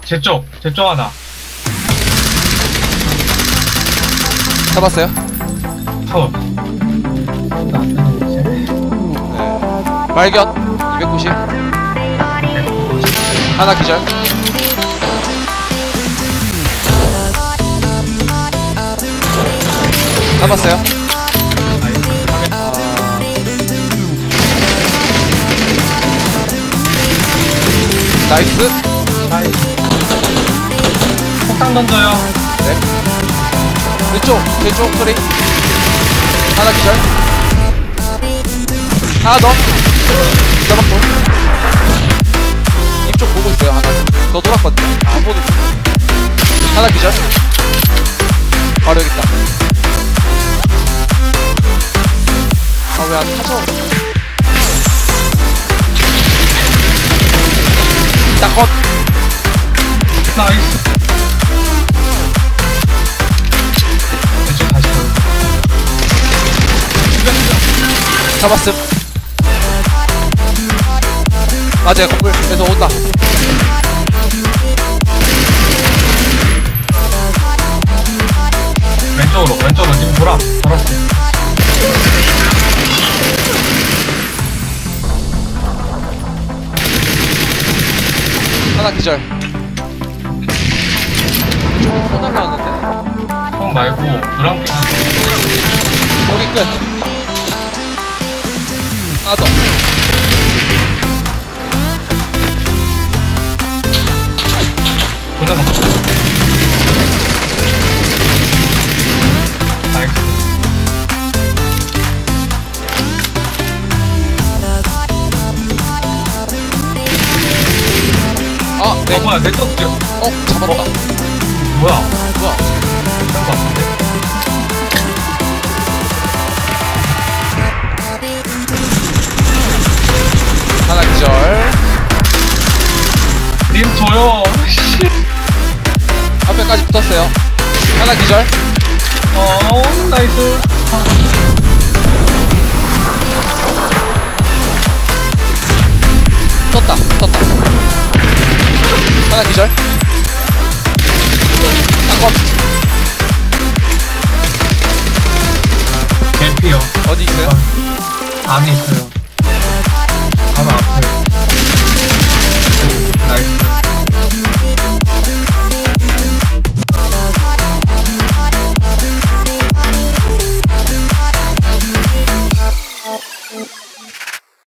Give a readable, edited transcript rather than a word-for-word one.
제쪽 하나. 잡았어요? 컷. 네. 발견 290. 하나 기절. 잡았어요. 나이스. 폭탄 던져요. 네. 왼쪽 소리. 하나 기절. 하나 더. 잡았고. 이쪽 보고 있어요. 하나 더 돌았거든요. 안 보고 있어요. 하나 기절. 바로 여기 있다. 아, 왜 안 타죠? 딱 컷. 나이스. 왼쪽 다시 잡았음. 맞아요. 건물에서 온다. 왼쪽으로 지금 돌았어. 하나 기절. 또 날라왔는데? 형 말고 노란빛. 여기 끝. 하나 더. 보자. 나이스. 아, 네. 뭐야, 내 떴죠? 잡았다. 뭐야? 뭐야? 그런 거 같은데? 하나 기절. 님 줘요. 씨. 앞에까지 붙었어요. 하나 기절. 나이스. 떴다. 하나 기절. 딴것. 개피요. 어디 있어요? 안에 있어요.